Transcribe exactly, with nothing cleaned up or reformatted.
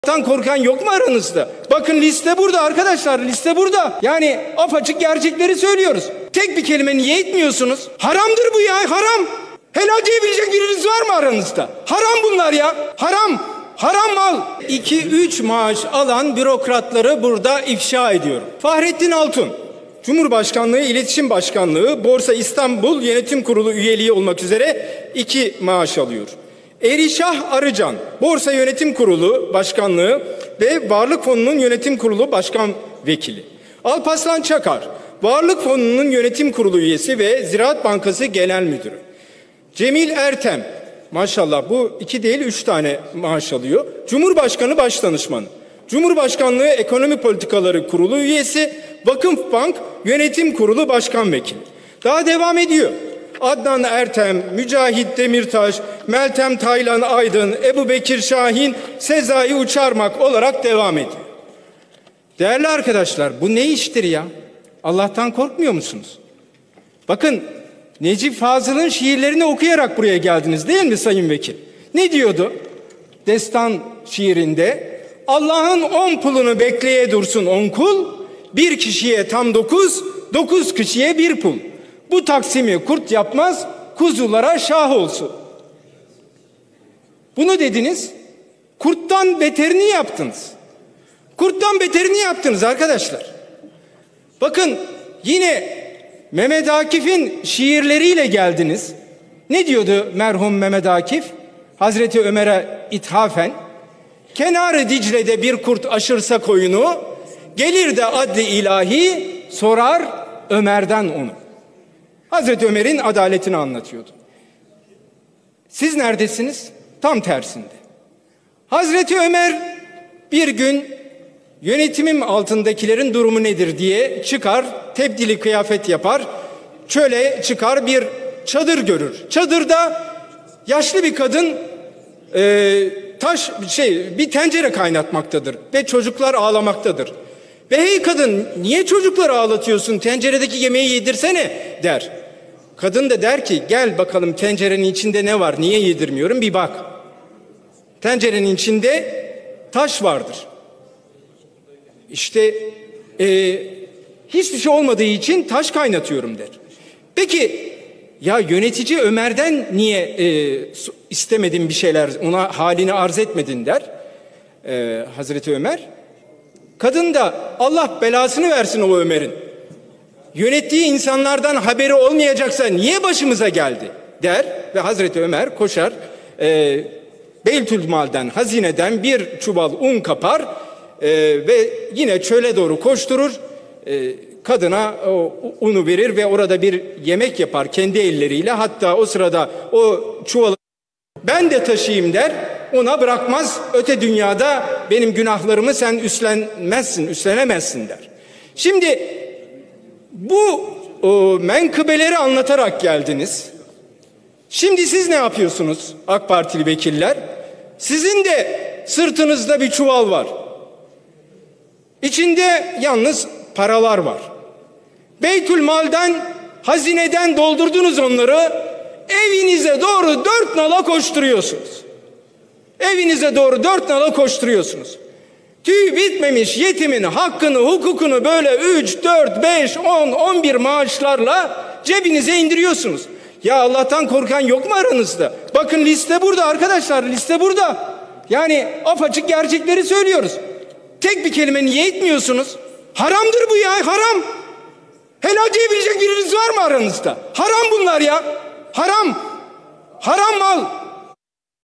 Allah'tan korkan yok mu aranızda? Bakın liste burada arkadaşlar, liste burada. Yani apaçık gerçekleri söylüyoruz. Tek bir kelime niye etmiyorsunuz? Haramdır bu ya, haram. Helal diyebilecek biriniz var mı aranızda? Haram bunlar ya, haram. Haram mal. iki üç maaş alan bürokratları burada ifşa ediyorum. Fahrettin Altun, Cumhurbaşkanlığı İletişim Başkanlığı, Borsa İstanbul Yönetim Kurulu üyeliği olmak üzere iki maaş alıyor. Erişah Arıcan, Borsa Yönetim Kurulu Başkanlığı ve Varlık Fonu'nun Yönetim Kurulu Başkan Vekili. Alparslan Çakar, Varlık Fonu'nun Yönetim Kurulu üyesi ve Ziraat Bankası Genel Müdürü. Cemil Ertem, maşallah bu iki değil üç tane maaş alıyor. Cumhurbaşkanı Başdanışmanı, Cumhurbaşkanlığı Ekonomi Politikaları Kurulu üyesi, Vakıfbank Yönetim Kurulu Başkan Vekili. Daha devam ediyor. Adnan Ertem, Mücahit Demirtaş, Meltem Taylan Aydın, Ebu Bekir Şahin, Sezai Uçarmak olarak devam ediyor. Değerli arkadaşlar, bu ne iştir ya? Allah'tan korkmuyor musunuz? Bakın, Necip Fazıl'ın şiirlerini okuyarak buraya geldiniz değil mi Sayın Vekil? Ne diyordu? Destan şiirinde, Allah'ın on pulunu bekleye dursun on kul, bir kişiye tam dokuz, dokuz kişiye bir pul. Bu taksimi kurt yapmaz, kuzulara şah olsun. Bunu dediniz, kurttan beterini yaptınız. Kurttan beterini yaptınız arkadaşlar. Bakın yine Mehmet Akif'in şiirleriyle geldiniz. Ne diyordu merhum Mehmet Akif? Hazreti Ömer'e ithafen, kenarı Dicle'de bir kurt aşırsa koyunu, gelir de adli ilahi sorar Ömer'den onu. Hazreti Ömer'in adaletini anlatıyordu. Siz neredesiniz? Tam tersinde. Hazreti Ömer bir gün yönetimim altındakilerin durumu nedir diye çıkar, tebdili kıyafet yapar, çöle çıkar, bir çadır görür. Çadırda yaşlı bir kadın e, taş şey bir tencere kaynatmaktadır ve çocuklar ağlamaktadır. Ve hey kadın, niye çocukları ağlatıyorsun, tenceredeki yemeği yedirsene der. Kadın da der ki, gel bakalım tencerenin içinde ne var, niye yedirmiyorum bir bak. Tencerenin içinde taş vardır. İşte e, hiçbir şey olmadığı için taş kaynatıyorum der. Peki ya yönetici Ömer'den niye e, istemedin bir şeyler, ona halini arz etmedin der e, Hazreti Ömer. Kadın da Allah belasını versin o Ömer'in. Yönettiği insanlardan haberi olmayacaksa niye başımıza geldi der ve Hazreti Ömer koşar e, Beytülmal'den, hazineden bir çuval un kapar e, ve yine çöle doğru koşturur. E, kadına o unu verir ve orada bir yemek yapar kendi elleriyle. Hatta o sırada o çuvalı ben de taşıyayım der. Ona bırakmaz, öte dünyada benim günahlarımı sen üstlenmezsin, üstlenemezsin der. Şimdi bu o, menkıbeleri anlatarak geldiniz. Şimdi siz ne yapıyorsunuz AK Partili vekiller? Sizin de sırtınızda bir çuval var. İçinde yalnız paralar var. Beytülmal'den, hazineden doldurdunuz onları, evinize doğru dört nala koşturuyorsunuz. Evinize doğru dört nala koşturuyorsunuz. Tüy bitmemiş yetimin hakkını, hukukunu böyle üç, dört, beş, on, on bir maaşlarla cebinize indiriyorsunuz. Ya Allah'tan korkan yok mu aranızda? Bakın liste burada arkadaşlar, liste burada. Yani apaçık gerçekleri söylüyoruz. Tek bir kelime niye etmiyorsunuz? Haramdır bu ya, haram. Helal diyebilecek biriniz var mı aranızda? Haram bunlar ya. Haram. Haram mal.